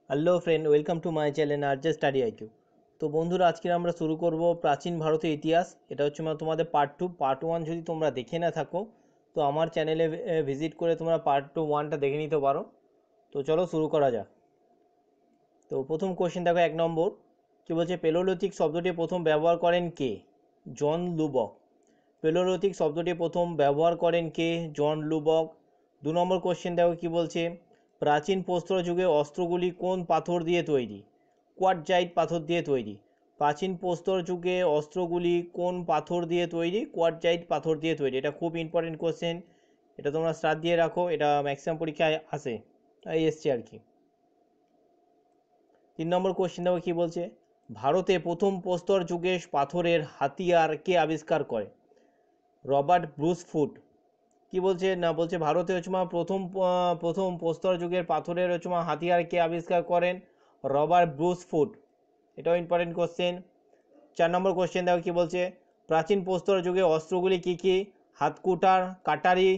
Hello friend, welcome to my channel RJ study IQ. তো বন্ধুরা, আজকে আমরা শুরু করব প্রাচীন ভারতের ইতিহাস। এটা হচ্ছে তোমাদের পার্ট 2। পার্ট 1 যদি তোমরা দেখে না থাকো তো আমার চ্যানেলে ভিজিট করে তোমরা পার্ট 1টা দেখে নিতে পারো। তো চলো শুরু করা যাক। তো প্রথম কোশ্চেন দেখো, 1 নম্বর কি বলছে, পেলোলিথিক শব্দটি প্রথম ব্যবহার করেন কে? জন লুবক। পেলোলিথিক শব্দটি প্রথম ব্যবহার করেন কে? জন লুবক। 2 নম্বর কোশ্চেন দেখো কি বলছে, প্রাচীন প্রস্তর যুগে অস্ত্রগুলি কোন পাথর দিয়ে তৈরি? কোয়ার্টজাইট পাথর দিয়ে তৈরি। প্রাচীন প্রস্তর যুগে অস্ত্রগুলি কোন পাথর দিয়ে তৈরি? কোয়ার্টজাইট পাথর দিয়ে তৈরি। এটা খুব ইম্পর্টেন্ট কোশ্চেন, এটা তোমরা স্টার দিয়ে রাখো, এটা ম্যাক্সিমাম পরীক্ষায় আসে, এসছে আর কি। 3 নম্বর কোশ্চেন দেখো কি বলছে, ভারতে প্রথম প্রস্তর যুগে পাথরের হাতিয়ার কে আবিষ্কার করে? Robert Bruce Foote. কি বলছে না, বলছে ভারতে প্রথম প্রস্তর যুগের পাথরের হাতিয়ার কে আবিষ্কার করেন? Robert Bruce Foote. এটাও ইম্পর্টেন্ট কোশ্চেন। 4 নম্বর কোশ্চেন দেখো কি বলছে, প্রাচীন প্রস্তর যুগে অস্ত্রগুলি কি কি? হাতকুটার, কাটারি,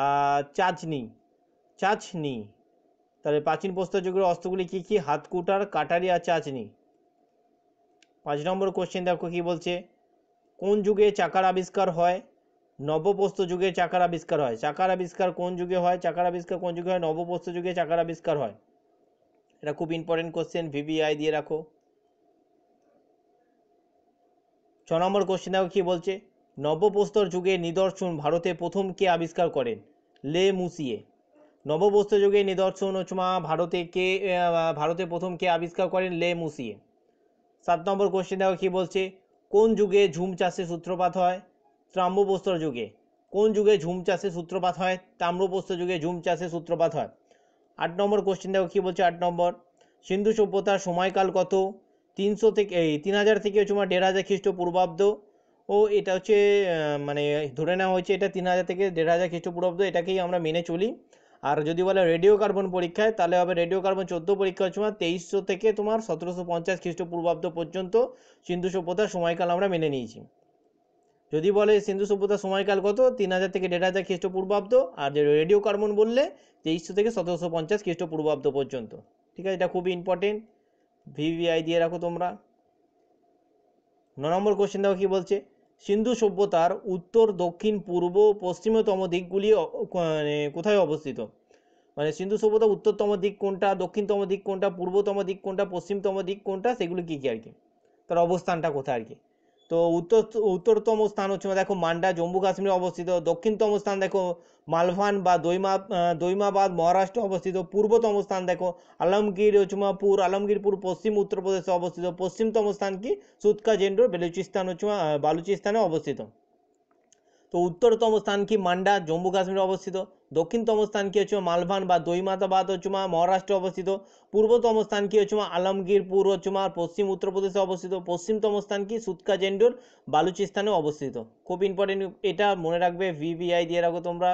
চাচনি। তাহলে প্রাচীন প্রস্তর যুগের অস্ত্রগুলি কি কি? হাতকুটার, কাটারি আর চাচনি। 5 নম্বর কোশ্চেন দেখো কি বলছে, কোন যুগে চাকার আবিষ্কার হয়? নবপ্রস্তর যুগে চাকার আবিষ্কার হয়। চাকার আবিষ্কার কোন যুগে হয়? নবপ্রস্তর যুগে চাকার আবিষ্কার হয়। এটা খুব ইম্পর্টেন্ট কোশ্চেন, ভিভিআই দিয়ে রাখো। 6 নম্বর কোশ্চেন দেখো কি বলছে, নবপ্রস্তর যুগের নিদর্শন ভারতে প্রথম কে আবিষ্কার করেন? লে মুসিয়ে। নবপ্রস্তর যুগের নিদর্শন ভারতে প্রথম কে আবিষ্কার করেন? লে মুসিয়ে। 7 নম্বর কোশ্চেন দেখো কি বলছে, কোন যুগে ঝুম চাষের সূত্রপাত হয়? তাম্রপ্রস্তর যুগে। কোন যুগে ঝুম চাষের সূত্রপাত হয়? তাম্রপ্রস্তর যুগে ঝুম চাষের সূত্রপাত হয়। 8 নম্বর কোশ্চেন দেখো কি বলছে, 8 নম্বর, সিন্ধু সভ্যতার সময়কাল কত? 3000 থেকে 1500 খ্রিস্টপূর্বাব্দ। ও এটা হচ্ছে মানে ধরে নেওয়া হয়েছে এটা 3000 থেকে 1500 খ্রিস্টপূর্বাব্দ, এটাকেই আমরা মেনে চলি। আর যদি বলে রেডিও কার্বন পরীক্ষায়, তাহলে হবে রেডিও কার্বন 14 পরীক্ষার সময় 2300 থেকে 1750 খ্রিস্টপূর্বাব্দ পর্যন্ত সিন্ধু সভ্যতার সময়কাল আমরা মেনে নিয়েছি। যদি বলে সিন্ধু সভ্যতার সময়কাল কত? 3000 থেকে 1500 খ্রিস্টপূর্বাব্দ। আর যে রেডিও কার্বন বললে 2300 থেকে 1750 খ্রিস্টপূর্বাব্দ পর্যন্ত। ঠিক আছে, এটা খুবই ইম্পর্টেন্ট, ভিভিআই দিয়ে রাখো তোমরা। 9 নম্বর কোশ্চেন দেখো কি বলছে, সিন্ধু সভ্যতার উত্তর, দক্ষিণ, পূর্ব, পশ্চিমতম দিকগুলি কোথায় অবস্থিত? মানে সিন্ধু সভ্যতার উত্তরতম দিক কোনটা, দক্ষিণতম দিক কোনটা, পূর্বতম দিক কোনটা, পশ্চিমতম দিক কোনটা, সেগুলো কি কি আর কি, তার অবস্থানটা কোথায় আর কি। তো উত্তরতম স্থান হচ্ছে দেখো মান্ডা, জম্মু কাশ্মীরে অবস্থিত। দক্ষিণতম স্থান দেখো মালভান বা দৈমাবাদ, মহারাষ্ট্রে অবস্থিত। পূর্বতম স্থান দেখো আলমগীরপুর, পশ্চিম উত্তরপ্রদেশে অবস্থিত। পশ্চিমতম স্থান কি? সুৎকা জেন্ডোর বালুচিস্তানে অবস্থিত। তো উত্তরতম স্থান কি? মান্ডা, জম্মু কাশ্মীরে অবস্থিত। দক্ষিণতম স্থান কি হচ্ছে মালভান বা দৈমাতাবাদ মহারাষ্ট্রে অবস্থিত। পূর্বতম স্থান কি হচ্ছে আলমগীরপুর পশ্চিম উত্তরপ্রদেশে অবস্থিত। পশ্চিমতম স্থান কি? সুৎকা জেন্ডোর বালুচিস্তানে অবস্থিত। খুব ইম্পর্টেন্ট, এটা মনে রাখবে, ভিভিআই দিয়ে রাখো তোমরা।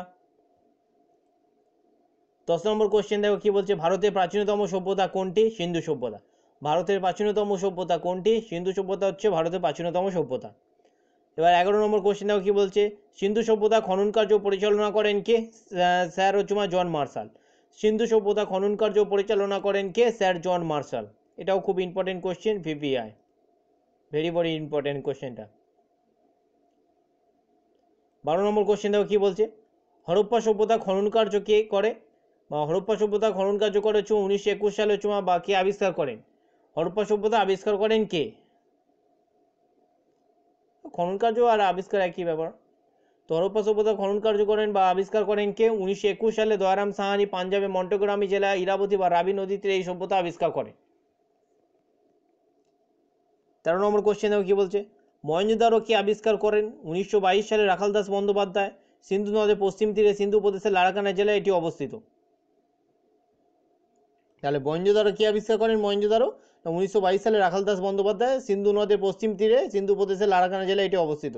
10 নম্বর কোশ্চেন দেখো কি বলছে, ভারতের প্রাচীনতম সভ্যতা কোনটি? সিন্ধু সভ্যতা। ভারতের প্রাচীনতম সভ্যতা কোনটি? সিন্ধু সভ্যতা হচ্ছে ভারতের প্রাচীনতম সভ্যতা। এবার 11 নম্বর কোশ্চেন দেখো কি বলছে, সিন্ধু সভ্যতা খনন কার্য পরিচালনা করেন কে? Sir John Marshall. সিন্ধু সভ্যতা খনন কার্য পরিচালনা করেন কে? স্যার জন মার্শাল। এটাও খুব important question, VVI, very very important কোশ্চেনটা। 12 নম্বর কোশ্চেন দেখো কি বলছে, হরপ্পা সভ্যতা খনন কার্য কে করে? বা হরপ্পা সভ্যতা খনন কার্য করে 1921 সালে বা কে আবিষ্কার করেন? হরপ্পা সভ্যতা আবিষ্কার করেন কে? খনন কার্য আর আবিষ্কার একই ব্যাপার। তো হরপ্পা সভ্যতা খনন কার্য করেন বা আবিষ্কার করেন কে? 1921 সালে দয়ারাম সাহানি পাঞ্জাবে মন্টেগোরামি জেলায় ইরাবতী বা রাবি নদীতে এই সভ্যতা আবিষ্কার করে। 13 নম্বর কোশ্চেন দেখো কি বলছে, মহেঞ্জোদারো কে আবিষ্কার করেন? 1922 সালে রাখালদাস বন্দ্যোপাধ্যায়। সিন্ধু নদের পশ্চিম তীরে সিন্ধু প্রদেশের লারাকানা জেলায় এটি অবস্থিত। তাহলে মহেঞ্জোদারো কে আবিষ্কার করেন? মহেঞ্জোদারো 1922 সালে রাখালদাস বন্দ্যোপাধ্যায়। সিন্ধু নদের পশ্চিম তীরে সিন্ধু প্রদেশের লারাকানা জেলায় এটি অবস্থিত।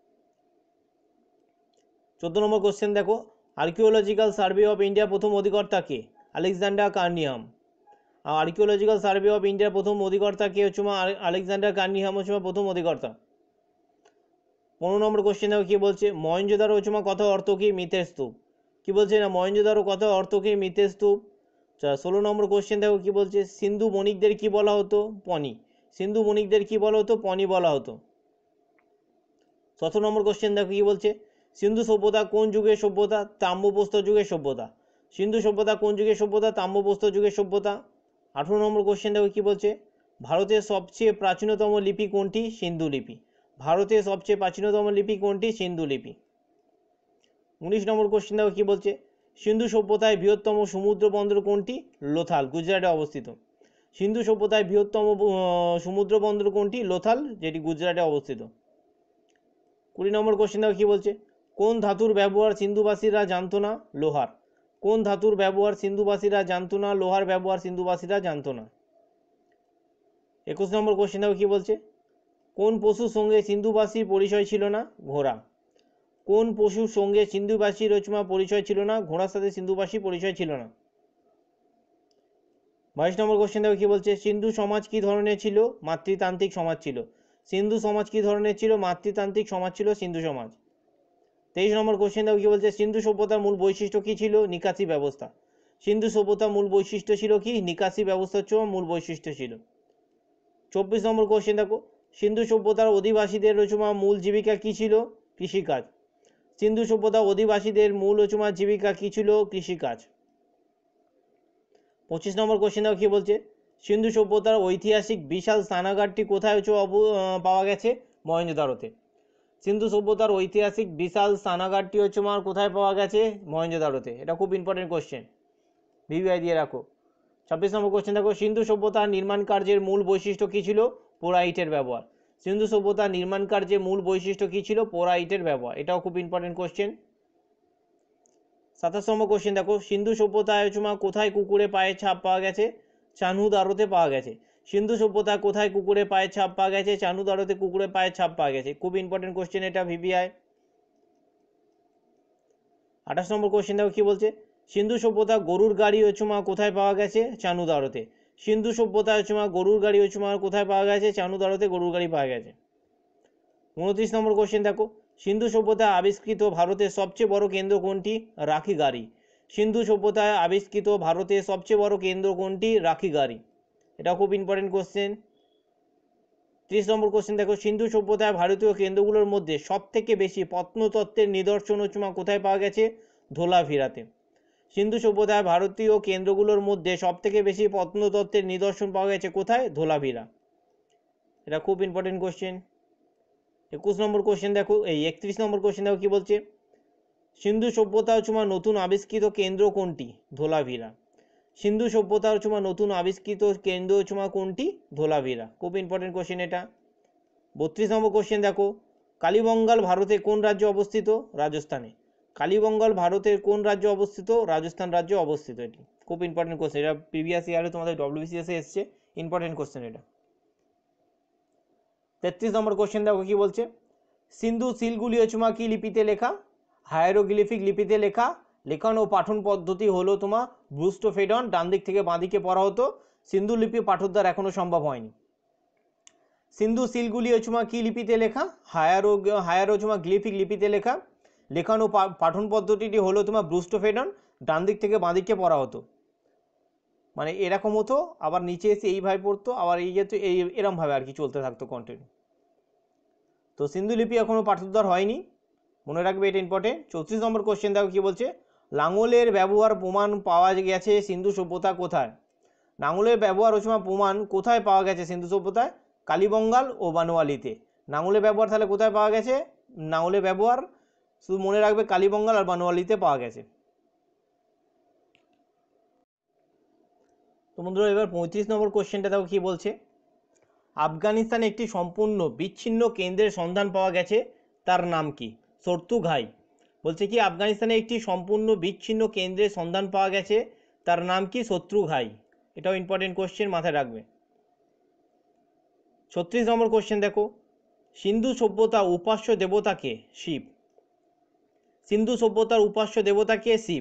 14 নম্বর কোশ্চেন দেখো, আর্কিওলজিক্যাল সার্ভে অফ ইন্ডিয়া প্রথম অধিকর্তা কে? Alexander Cunningham. Archaeological Survey of ইন্ডিয়ার প্রথম অধিকর্তা কে হচ্ছে আলেকজান্ডার কার্নিহাম হচ্ছে প্রথম অধিকর্তা। 15 নম্বর কোশ্চেন দেখো কি বলছে, মহেঞ্জোদারো কথা অর্থ কি? মিথের স্তূপ। কি বলছে না, মহেঞ্জোদারো কথা অর্থ কি? মিথের স্তূপ। 16 নম্বর কোশ্চেন দেখো কি বলছে, সিন্ধু বণিকদের কি বলা হতো? পনি। সিন্ধু বণিকদের কি বলা হতো? পনি বলা হতো। 17 নম্বর কোশ্চেন দেখো কি বলছে, সিন্ধু সভ্যতা কোন যুগের সভ্যতা? তাম্রপ্রস্তর যুগের সভ্যতা। সিন্ধু সভ্যতা কোন যুগের সভ্যতা? তাম্রপ্রস্তর যুগের সভ্যতা। 18 নম্বর কোশ্চেন দেখো কি বলছে, ভারতের সবচেয়ে প্রাচীনতম লিপি কোনটি? সিন্ধু লিপি। ভারতের সবচেয়ে প্রাচীনতম লিপি কোনটি? সিন্ধু লিপি। 19 নম্বর কোশ্চেন দেখো কি বলছে, সিন্ধু সভ্যতায় বৃহত্তম সমুদ্র বন্দর কোনটি? লোথাল, গুজরাটে অবস্থিত। সিন্ধু সভ্যতায় বৃহত্তম সমুদ্র বন্দর কোনটি? লোথাল, যেটি গুজরাটে অবস্থিত। 20 নম্বর কোশ্চেন দেখো কি বলছে, কোন ধাতুর ব্যবহার সিন্ধুবাসীরা জানতো না? লোহার। কোন ধাতুর ব্যবহার সিন্ধুবাসীরা জানতো না? লোহার ব্যবহার সিন্ধুবাসীরা জানতো না। 21 নম্বর কোশ্চেন দেখো কি বলছে, কোন পশুর সঙ্গে সিন্ধুবাসীর পরিচয় ছিল না? ঘোড়া। কোন পশুর সঙ্গে সিন্ধুবাসীর পরিচয় ছিল না? ঘোড়ার সাথে সিন্ধুবাসী পরিচয় ছিল না। 22 নম্বর কোশ্চেন দেখো কি বলছে, সিন্ধু সমাজ কি ধরনের ছিল? মাতৃতান্ত্রিক সমাজ ছিল। সিন্ধু সমাজ কি ধরনের ছিল? মাতৃতান্ত্রিক সমাজ ছিল সিন্ধু সমাজ। 23 নম্বর কোশ্চেন দেখো কি বলছে, সিন্ধু সভ্যতার মূল বৈশিষ্ট্য কি ছিল? নিকাশি ব্যবস্থা। সিন্ধু সভ্যতার মূল বৈশিষ্ট্য ছিল কি? নিকাশি ব্যবস্থা মূল বৈশিষ্ট্য ছিল। 24 নম্বর কোশ্চেন দেখো, সিন্ধু সভ্যতার অধিবাসীদের মূল জীবিকা কি ছিল? কৃষিকাজ। সিন্ধু সভ্যতার অধিবাসীদের মূল জীবিকা কি ছিল? কৃষিকাজ। 25 নম্বর কোশ্চেন দেখো কি বলছে, সিন্ধু সভ্যতার ঐতিহাসিক বিশাল স্নানাগারটি কোথায় পাওয়া গেছে? মহেঞ্জোদারোতে। সিন্ধু সভ্যতার ঐতিহাসিক বিশাল স্নানাগারটি কোথায় পাওয়া গেছে? মহেঞ্জোদারোতে। এটা খুব ইম্পর্টেন্ট কোশ্চেন, ভিভিআই দিয়ে রাখো। 26 নম্বর কোশ্চেন দেখো, সিন্ধু সভ্যতার নির্মাণ কার্যের মূল বৈশিষ্ট্য কি ছিল? পোড়া ইটের ব্যবহার। সিন্ধু সভ্যতার নির্মাণ কার্যের মূল বৈশিষ্ট্য কি ছিল? পোড়া ইটের ব্যবহার। এটাও খুব ইম্পর্টেন্ট কোশ্চেন। 27 নম্বর কোশ্চেন দেখো, সিন্ধু সভ্যতায় কোথায় কুকুরে পায়ের ছাপ পাওয়া গেছে? চানুদারোতে পাওয়া গেছে। সিন্ধু সভ্যতায় কোথায় কুকুরে পায়ের ছাপ পাওয়া গেছে? চানুদারোতে কুকুরের পায়ের ছাপ পাওয়া গেছে। খুব ইম্পর্টেন্ট কোশ্চেন এটা, ভিভিআই। 28 নম্বর কোশ্চেন দেখো কি বলছে, সিন্ধু সভ্যতা গরুর গাড়ি কোথায় পাওয়া গেছে? চানুদারোতে। সিন্ধু সভ্যতায় গরুর গাড়ি কোথায় পাওয়া গেছে? চানুদারোতে গরুর গাড়ি পাওয়া গেছে। 29 নম্বর কোশ্চেন দেখো, সিন্ধু সভ্যতায় আবিষ্কৃত ভারতের সবচেয়ে বড় কেন্দ্র কোনটি? রাখি গাড়ি। সিন্ধু সভ্যতায় আবিষ্কৃত ভারতের সবচেয়ে বড় কেন্দ্র কোনটি? রাখি গাড়ি। এটা খুব ইম্পর্টেন্ট কোশ্চেন। 30 নম্বর কোশ্চেন দেখো, সিন্ধু সভ্যতায় ভারতীয় কেন্দ্রগুলোর মধ্যে সব থেকে বেশি প্রত্নতত্ত্বের নিদর্শন কোথায় পাওয়া গেছে? ধোলাভিরাতে। সিন্ধু সভ্যতায় ভারতীয় কেন্দ্রগুলোর মধ্যে সব থেকে বেশি প্রত্নতত্ত্বের নিদর্শন পাওয়া গেছে কোথায়? ধোলাভিরা। এটা খুব ইম্পর্টেন্ট কোশ্চেন। 21 নম্বর কোশ্চেন দেখো, 31 নম্বর কোশ্চেন দেখো কি বলছে, সিন্ধু সভ্যতা নতুন আবিষ্কৃত কেন্দ্র কোনটি? ধোলাভিরা। সিন্ধু সভ্যতা নতুন আবিষ্কৃত কেন্দ্র কোনটি? ধোলাভিরা। খুব ইম্পর্টেন্ট কোশ্চেন এটা। 32 নম্বর কোশ্চেন দেখো, কালীবঙ্গাল ভারতের কোন রাজ্যে অবস্থিত? রাজস্থানে। কালীবঙ্গাল ভারতের কোন রাজ্যে অবস্থিত? রাজস্থান রাজ্যে অবস্থিত। এটি খুব ইম্পর্টেন্ট কোশ্চেন, এটা প্রিভিয়াস ইয়ারে তোমাদের wbcs এসছে, ইম্পর্টেন্ট কোশ্চেন এটা। 33 নম্বর কোশ্চেন দেখো কি বলছে, সিন্ধু সিলগুলি কি লিপিতে লেখা? হায়ারোগ্লিফিক লিপিতে লেখা। লেখন ও পাঠন পদ্ধতি হলো ব্রুস্টোফেডন, ডান দিক থেকে বাঁ দিকে পড়া হতো। সিন্ধু লিপি পাঠোদ্ধার এখনো সম্ভব হয়নি। সিন্ধু সিলগুলি কি লিপিতে লেখা? হায়ারো গ্লিফিক লিপিতে লেখা। লেখন ও পাঠন পদ্ধতিটি হলো ব্রুস্টোফেডন, ডান দিক থেকে বাঁ দিকে পড়া হতো। মানে এরকম হতো, আবার নিচে এসে এইভাবে পড়তো, আবার এই যেত এরমভাবে আর কি চলতে থাকতো কন্টিনিউ। তো সিন্ধু লিপি এখনো পাঠোদ্ধার হয়নি, মনে রাখবে, এটা ইম্পর্টেন্ট। 34 নম্বর কোশ্চেন দেখো কি বলছে, লাঙলের ব্যবহার প্রমাণ পাওয়া গেছে সিন্ধু সভ্যতা কোথায়? লাঙলের ব্যবহার প্রমাণ কোথায় পাওয়া গেছে সিন্ধু সভ্যতায়? কালীবঙ্গাল ও বানোয়ালিতে। লাঙলের ব্যবহার তাহলে কোথায় পাওয়া গেছে? লাঙলের ব্যবহার শুধু মনে রাখবে কালীবঙ্গাল আর বানোয়ালিতে পাওয়া গেছে। তো বন্ধুরা এবার 35 নম্বর কোশ্চেনটা দেখো কি বলছে, আফগানিস্তানে একটি সম্পূর্ণ বিচ্ছিন্ন কেন্দ্রের সন্ধান পাওয়া গেছে, তার নাম কি? সর্তুঘাই। বলছে কি আফগানিস্তানে একটি সম্পূর্ণ বিচ্ছিন্ন কেন্দ্রের সন্ধান পাওয়া গেছে, তার নাম কি? সর্তুঘাই। এটাও ইম্পর্টেন্ট কোশ্চেন, মাথায় রাখবে। 36 নম্বর কোশ্চেন দেখো, সিন্ধু সভ্যতা উপাস্য দেবতা কে? শিব। সিন্ধু সভ্যতার উপাস্য দেবতা কে? শিব।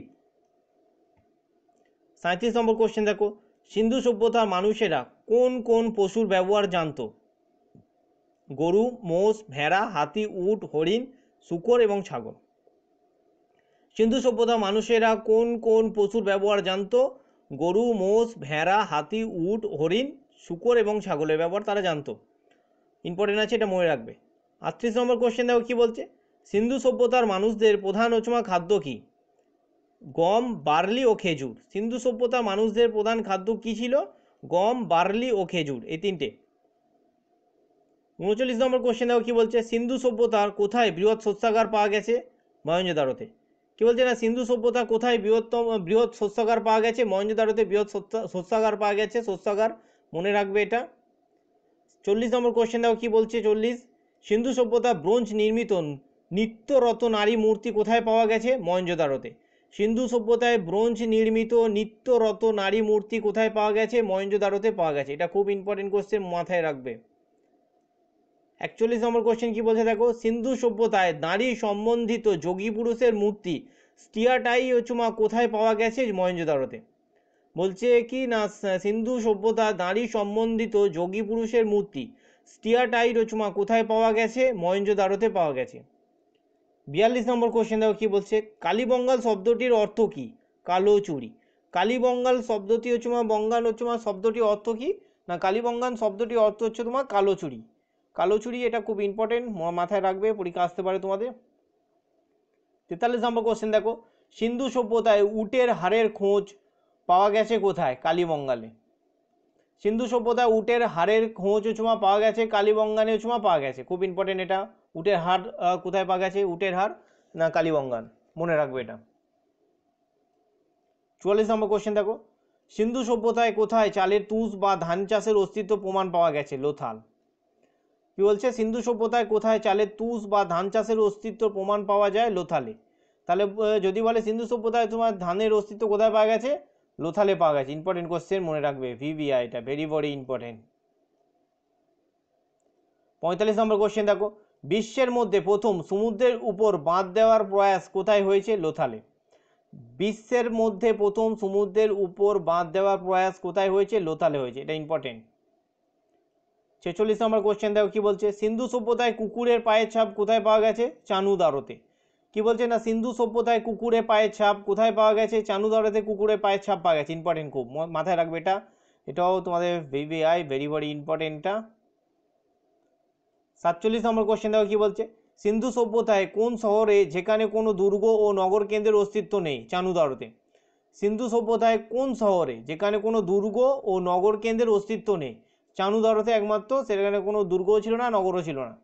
37 নম্বর কোশ্চেন দেখো, সিন্ধু সভ্যতার মানুষেরা কোন কোন পশুর ব্যবহার জানতো? গরু, মোষ, ভেড়া, হাতি, উট, হরিণ, শূকর এবং ছাগল। সিন্ধু সভ্যতার মানুষেরা কোন কোন পশুর ব্যবহার জানতো? গরু, মোষ, ভেড়া, হাতি, উট, হরিণ, শূকর এবং ছাগলের ব্যবহার তারা জানতো। ইম্পর্টেন্ট আছে, এটা মনে রাখবে। 38 নম্বর কোশ্চেন দেখো কি বলছে, সিন্ধু সভ্যতার মানুষদের প্রধান খাদ্য কি? গম, বার্লি ও খেজুর। সিন্ধু সভ্যতার মানুষদের প্রধান খাদ্য কি ছিল? গম, বার্লি ও খেজুর, এই তিনটে। 39 নম্বর কোশ্চেন দেখো কি বলছে, সিন্ধু সভ্যতার কোথায় বৃহৎ শস্যাগার পাওয়া গেছে? মহেঞ্জোদারোতে। কি বলছে না, সিন্ধু সভ্যতার কোথায় বৃহৎ শস্যাগার পাওয়া গেছে? মহেঞ্জোদারোতে বৃহৎ শস্যাগার পাওয়া গেছে, শস্যাগার, মনে রাখবে এটা। 40 নম্বর কোশ্চেন দেখো কি বলছে, 40, সিন্ধু সভ্যতা ব্রোঞ্জ নির্মিত নিত্যরত নারী মূর্তি কোথায় পাওয়া গেছে? মহেঞ্জোদারোতে। সিন্ধু সভ্যতায় ব্রোঞ্জ নির্মিত নিত্যরত নারী মূর্তি কোথায় পাওয়া গেছে? মহেঞ্জোদারোতে পাওয়া গেছে। এটা খুব ইম্পর্টেন্ট কোশ্চেন, মাথায় রাখবে। 41 নম্বর কোশ্চেন কি বলছে দেখো, সিন্ধু সভ্যতায় নারী সম্বন্ধিত যোগী পুরুষের মূর্তি স্টিয়াটাই কোথায় পাওয়া গেছে? মহেঞ্জোদারোতে। বলছে কি না, সিন্ধু সভ্যতা নারী সম্বন্ধিত যোগী পুরুষের মূর্তি স্টিয়াটাই কোথায় পাওয়া গেছে? মহেঞ্জোদারোতে পাওয়া গেছে। 42 নম্বর কোশ্চেন দেখো কি বলছে, কালীবঙ্গাল শব্দটির অর্থ কি? কালো চুরি। কালীবঙ্গাল শব্দটি বঙ্গাল শব্দটির অর্থ কি না, কালীবঙ্গাল শব্দটির অর্থ হচ্ছে তোমার কালো চুরি। কালো চুরি, এটা খুব ইম্পর্টেন্ট, মাথায় রাখবে, পরীক্ষা আসতে পারে তোমাদের। 43 নম্বর কোশ্চেন দেখো, সিন্ধু সভ্যতায় উটের হাড়ের খোঁজ পাওয়া গেছে কোথায়? কালীবঙ্গালে। সিন্ধু সভ্যতায় উটের হাড়ের খোঁজ পাওয়া গেছে কালীবঙ্গানে পাওয়া গেছে। খুব ইম্পর্টেন্ট এটা, উটের হাড় কোথায় পাওয়া গেছে? উটের হাড় না কালীবঙ্গান, মনে রাখবে এটা। 44 নম্বর কোশ্চেন দেখো, সিন্ধু সভ্যতায় কোথায় চালের তুষ বা ধান চাষের অস্তিত্ব প্রমাণ পাওয়া গেছে? লোথাল। কি বলছে, সিন্ধু সভ্যতায় কোথায় চালের তুষ বা ধান চাষের অস্তিত্ব প্রমাণ পাওয়া যায়? লোথালে। তাহলে যদি বলে সিন্ধু সভ্যতায় তোমার ধানের অস্তিত্ব কোথায় পাওয়া গেছে? লোথালে পাওয়া গেছে। ইম্পর্টেন্ট কোশ্চেন, মনে রাখবে, ভিভিআই, এটা ভেরি ভেরি ইম্পর্টেন্ট। 45 নম্বর কোশ্চেন দেখো, বিশ্বের মধ্যে প্রথম সমুদ্রের উপর বাঁধ দেওয়ার প্রয়াস কোথায় হয়েছে? লোথালে। বিশ্বের মধ্যে প্রথম সমুদ্রের উপর বাঁধ দেওয়ার প্রয়াস কোথায় হয়েছে? লোথালে হয়েছে, এটা ইম্পর্টেন্ট। 46 নম্বর কোশ্চেন দেখো কি বলছে, সিন্ধু সভ্যতায় কুকুরের পায়ের ছাপ কোথায় পাওয়া গেছে? চানুদারোতে। কি বলছে না, সিন্ধু সভ্যতায় কুকুরের পায়ের ছাপ কোথায় পাওয়া গেছে? চানুদারোতে কুকুরের পায়ের ছাপ পাওয়া গেছে। ইম্পর্টেন্ট, খুব মাথায় রাখবে এটা, এটাও তোমাদের ভিভিআই, ভেরি ভেরি ইম্পর্টেন্টটা। 47 নম্বর কোশ্চেন দেখো কি বলছে, সিন্ধু সভ্যতায় কোন শহরে যেখানে কোনো দুর্গ ও নগর কেন্দ্রের অস্তিত্ব নেই? চানুদারোতে। সিন্ধু সভ্যতায় কোন শহরে যেখানে কোনো দুর্গ ও নগর কেন্দ্রের অস্তিত্ব নেই? চানুদারোতে একমাত্র, সেখানে কোনো দুর্গও ছিল না, নগরও ছিল না।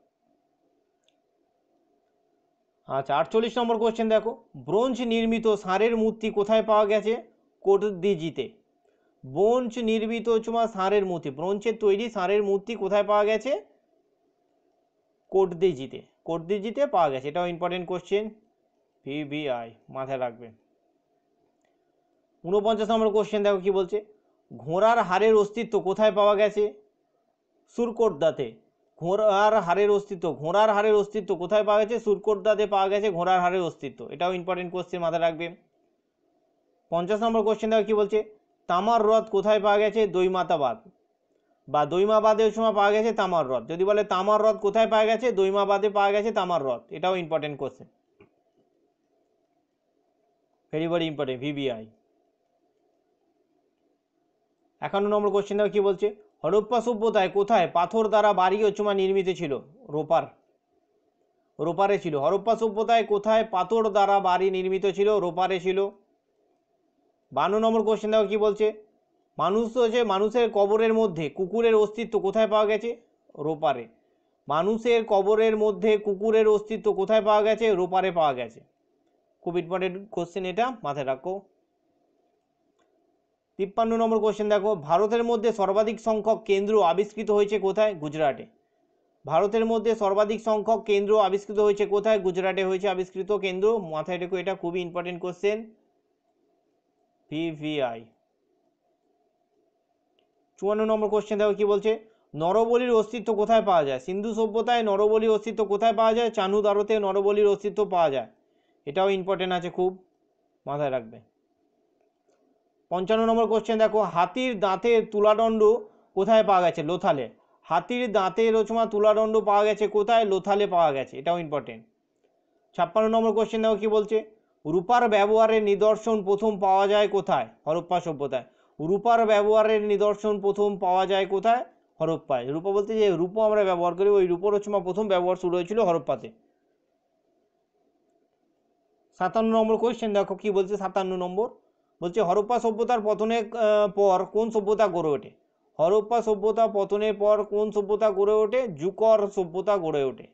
আচ্ছা, 48 নম্বর কোশ্চেন দেখো, ব্রোঞ্জ নির্মিত ষাঁড়ের মূর্তি কোথায় পাওয়া গেছে? কোটদিজিতে। ব্রোঞ্জ নির্মিত ষাঁড়ের মূর্তি, ব্রোঞ্জের তৈরি ষাঁড়ের মূর্তি কোথায় পাওয়া গেছে? কোটদিজিতে। কোটদিজিতে পাওয়া গেছে, এটাও ইম্পর্টেন্ট কোশ্চেন, ভিভিআই, মাথায় রাখবে। 49 নম্বর কোশ্চেন দেখো কি বলছে, ঘোড়ার হাড়ের অস্তিত্ব কোথায় পাওয়া গেছে? সুরকোটদাতে। ঘোড়ার হাড়ের অস্তিত্ব কোথায় পাওয়া গেছে? সুরকোটদাতে পাওয়া গেছে ঘোড়ার হাড়ের অস্তিত্ব, এটাও ইম্পর্টেন্ট কোশ্চেন, মাথায় রাখবে। 50 নম্বর কোশ্চেন দেখো কি বলছে, তামার হ্রদ কোথায় পাওয়া গেছে? দৈমাতাবাদ বা দৈমাবাদের সময় পাওয়া গেছে তামার হ্রদ। যদি বলে তামার হ্রদ কোথায় পাওয়া গেছে? দৈমাবাদে পাওয়া গেছে তামার হ্রদ, এটাও important question, very very important, VVI. 51 নম্বর কোশ্চেন দেখো কি বলছে, হরপ্পা সভ্যতায় কোথায় পাথর দ্বারা বাড়ি নির্মিত ছিল? রোপারে ছিল। হরপ্পা সভ্যতায় কোথায় পাথর দ্বারা বাড়ি নির্মিত ছিল? রোপারে ছিল। 52 নম্বর কোশ্চেন দেখো কি বলছে, মানুষের কবরের মধ্যে কুকুরের অস্তিত্ব কোথায় পাওয়া গেছে? রোপারে। মানুষের কবরের মধ্যে কুকুরের অস্তিত্ব কোথায় পাওয়া গেছে? রোপারে পাওয়া গেছে। খুব ইম্পর্টেন্ট কোশ্চেন, এটা মাথায় রাখো। 53 নম্বর কোশ্চেন দেখো, ভারতের মধ্যে সর্বাধিক সংখ্যক কেন্দ্র আবিষ্কৃত হয়েছে কোথায়? গুজরাটে। ভারতের মধ্যে সর্বাধিক সংখ্যক কেন্দ্র আবিষ্কৃত হয়েছে কোথায়? গুজরাটে হয়েছে আবিষ্কৃত কেন্দ্র, মাথায় রেখো, এটা খুবই ইম্পর্টেন্ট কোশ্চেন, ভিভিআই। 54 নম্বর কোশ্চেন দেখো কি বলছে, নরবলির অস্তিত্ব কোথায় পাওয়া যায়? সিন্ধু সভ্যতায় নরবলির অস্তিত্ব কোথায় পাওয়া যায়? চানুদারোতে নরবলির অস্তিত্ব পাওয়া যায়, এটাও ইম্পর্টেন্ট আছে, খুব মাথায় রাখবে। 55 নম্বর কোশ্চেন দেখো, হাতির দাঁতের তুলাদণ্ড কোথায় পাওয়া গেছে? লোথালে। হাতির দাঁতের তুলাদণ্ড পাওয়া গেছে কোথায়? লোথালে পাওয়া গেছে, এটাও ইম্পর্টেন্ট। 56 নম্বর কোশ্চেন দেখো কি বলছে, রূপার ব্যবহারের নিদর্শন প্রথম পাওয়া যায় কোথায়? হরপ্পা সভ্যতায়। রূপার ব্যবহারের নিদর্শন প্রথম পাওয়া যায় কোথায়? হরপ্পায়। রূপা বলতে যে রূপো আমরা ব্যবহার করি, ওই রূপোর হচ্ছে প্রথম ব্যবহার শুরু হয়েছিল হরপ্পাতে। 57 নম্বর কোয়েশ্চেন দেখো কি বলছে। 57 নম্বর বলছে হরপ্পা সভ্যতার পতনের পর কোন সভ্যতা গড়ে ওঠে? হরপ্পা সভ্যতা পতনের পর কোন সভ্যতা গড়ে ওঠে? জুকর সভ্যতা গড়ে ওঠে।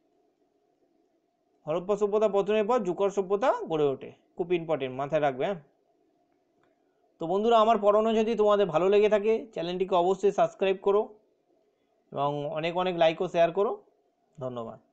হরপ্পা সভ্যতা পতনের পর জুকর সভ্যতা গড়ে ওঠে। খুব ইম্পর্টেন্ট, মাথায় রাখবে। হ্যাঁ, তো বন্ধুরা আমার পড়ানো যদি তোমাদের ভালো লেগে থাকে চ্যানেলটিকে অবশ্যই সাবস্ক্রাইব করো এবং অনেক অনেক লাইক ও শেয়ার করো। ধন্যবাদ।